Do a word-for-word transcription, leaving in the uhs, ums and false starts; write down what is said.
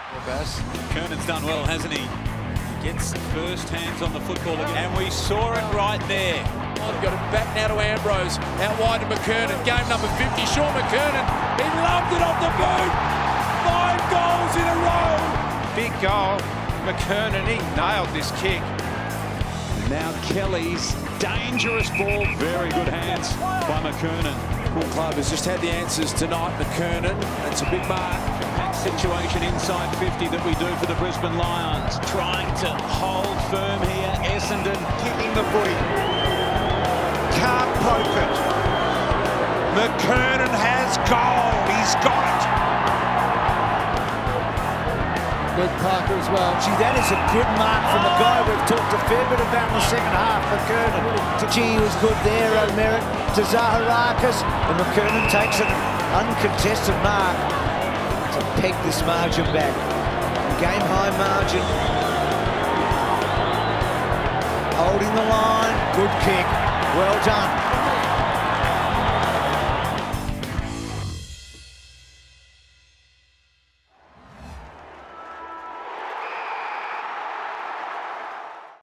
McKernan's done well, hasn't he? He gets first hands on the football again, and we saw it right there. Oh, they've got it back now to Ambrose, out wide to McKernan. Game number fifty, Shaun McKernan. He loved it off the boot. Five goals in a row. Big goal. McKernan, he nailed this kick. Now Kelly's dangerous ball. Very good hands by McKernan. Full club has just had the answers tonight. McKernan, that's a big mark. That situation inside fifty that we do for the Brisbane Lions. Trying to hold firm here. Essendon Kicking the footy. Can't poke it. McKernan has goal. He's got it. Luke Parker as well. Gee, that is a good mark from the guy we've talked a fair bit about in the second half, McKernan. Gee, he was good there, O'Merit to Zaharakis, and McKernan takes an uncontested mark to peg this margin back. Game high margin. Holding the line, good kick, well done.